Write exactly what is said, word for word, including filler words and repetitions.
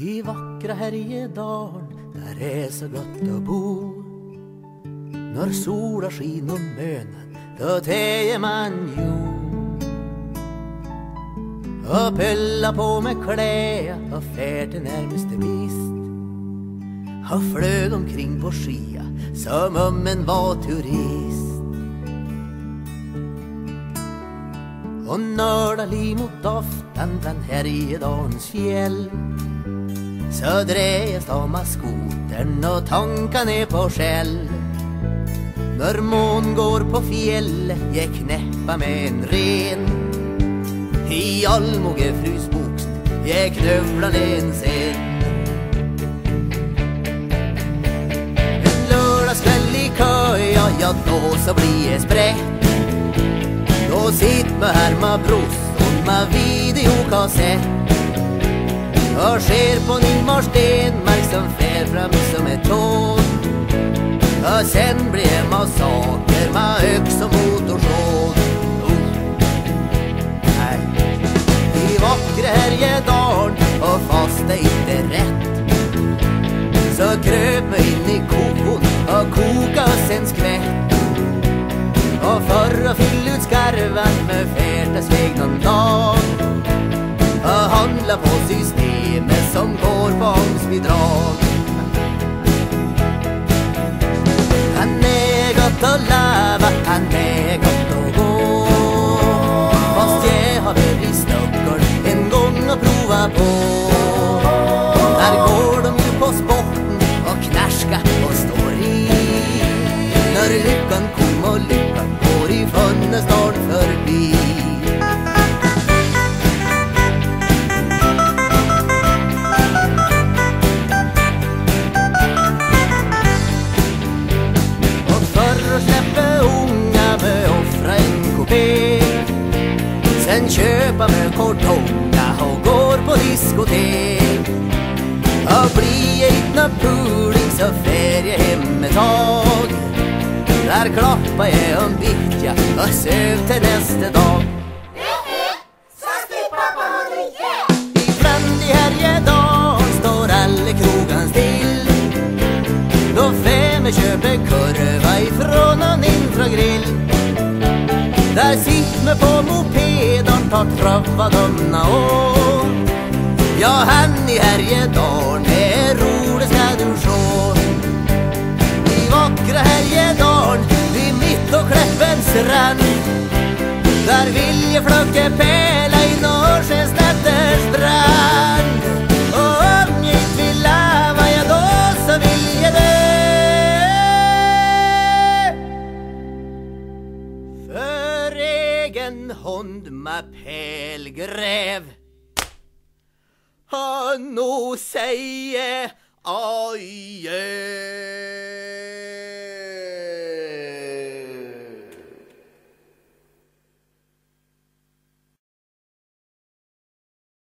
I vackra Härjedalen, där är så gott att bo. När sola skin och mönen, då tejer man jo. Och pilla på med klä och färd till närmaste bist. Och flög omkring på skia som om en var turist. Och nörda liv mot doften bland Härjedalens fjäll. Så drejas de av skotern och tankan är på skäll. När mån går på fjället, jag knäppa med en ren. I allmogefrus bokst, jag knövlar en sen. En lördagskväll i köja, ja då så blir jag sprätt. Då sitt med härma bros och med videokassett. Och sker på Nilmar Stenmark som fär fram som ett tåg. Och sen blir massaker med öx och motorsåg. Nej, i vackra Härjedalen, och fast det inte är rätt, så kröp mig in i kokon och koka sen skvätt. Och för att fylla ut skarvan med färtasväg någon dag. Och handla på systemet som går på ångsbidrag. Han är gott att leva, han är gott att gå. Fast jag har väl i Stockholm en gång att prova på. Där går de ju på sporten och knärska och står i. När lyckan kom och lyckan går i Fönnestorn förbi. Sen köpa med kortonga och går på diskotek. Och blir jag inte puling så fär jag hem ett tag. Där klappar jag om vittja och söv till nästa dag. Ibland i Härjedalen står alla krogan still. Då fem köper kurva ifrån en intragrill. Där sitter med på mopeden, tar tröva dömna år. Ja, han i Härjedalen är rolig ska du sjå. I vackra Härjedalen, vid mitt och Kläppens strand. Där vill jag flöcka pärla i Norrsens nätters strand. Och om jag inte vill leva, ja då så vill jag dö. En hund med pälgräv. Han nog säger adjö.